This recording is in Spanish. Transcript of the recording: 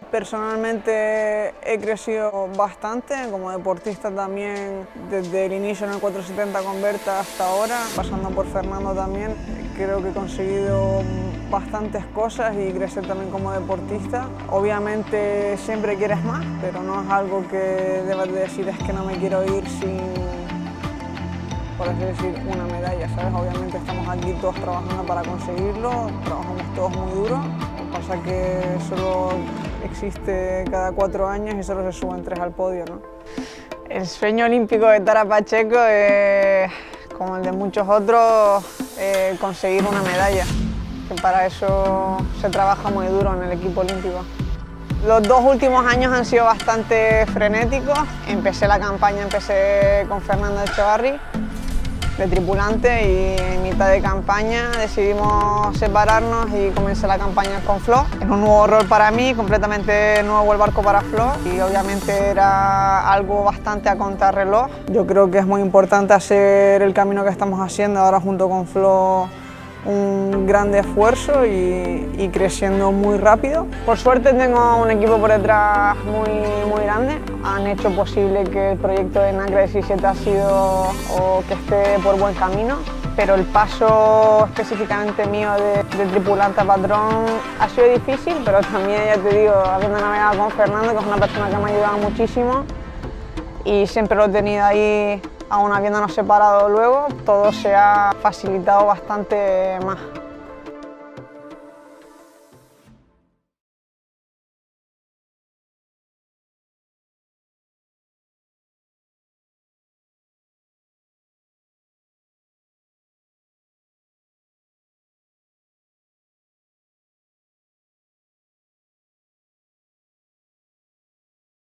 Personalmente he crecido bastante, como deportista también, desde el inicio en el 470 con Berta hasta ahora, pasando por Fernando también. Creo que he conseguido bastantes cosas y crecer también como deportista. Obviamente siempre quieres más, pero no es algo que debas de decir es que no me quiero ir sin, por así decir, una medalla, ¿sabes? Obviamente estamos aquí todos trabajando para conseguirlo, trabajamos todos muy duro. Lo que pasa es que solo existe cada 4 años y solo se suben 3 al podio, ¿no? El sueño olímpico de Tara Pacheco es, como el de muchos otros, conseguir una medalla, que para eso se trabaja muy duro en el equipo olímpico. Los 2 últimos años han sido bastante frenéticos. Empecé con Fernando Echevarri, de tripulante, y en mitad de campaña decidimos separarnos y comencé la campaña con Flo. Es un nuevo rol para mí, completamente nuevo el barco para Flo, y obviamente era algo bastante a contrarreloj. Yo creo que es muy importante hacer el camino que estamos haciendo ahora junto con Flo, un gran esfuerzo y creciendo muy rápido. Por suerte tengo un equipo por detrás muy grande. Han hecho posible que el proyecto de NACRA 17 ha sido o que esté por buen camino, pero el paso específicamente mío de tripulante a patrón ha sido difícil, pero también, ya te digo, habiendo navegado con Fernando, que es una persona que me ha ayudado muchísimo, y siempre lo he tenido ahí. Aún habiéndonos separado luego, todo se ha facilitado bastante más.